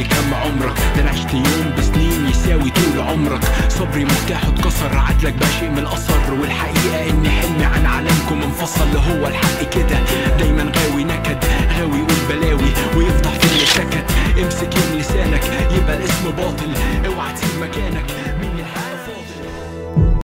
لي كم عمرك، ده انا عشت يوم بسنين يساوي طول عمرك. صبري مفتاحه اتكسر، عدلك بقى شيء من الاثر، والحقيقه ان حلمي عن عالمكم انفصل. اللي هو الحق كده